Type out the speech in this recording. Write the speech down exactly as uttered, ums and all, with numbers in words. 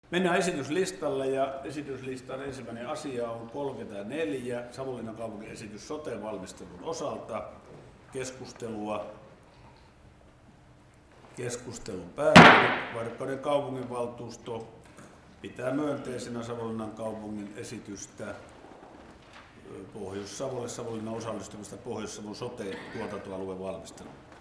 Mennään esityslistalle ja esityslistan ensimmäinen asia on kolmekymmentäneljä Savonlinnan kaupungin esitys sote-valmistelun osalta. Keskustelua. Keskustelun päätynyt. Varkauden kaupunginvaltuusto pitää myönteisenä Savonlinnan kaupungin esitystä Pohjois-Savolle Savonlinnan osallistumista Pohjois-Savon sote-tuotantoalueen valmisteluun.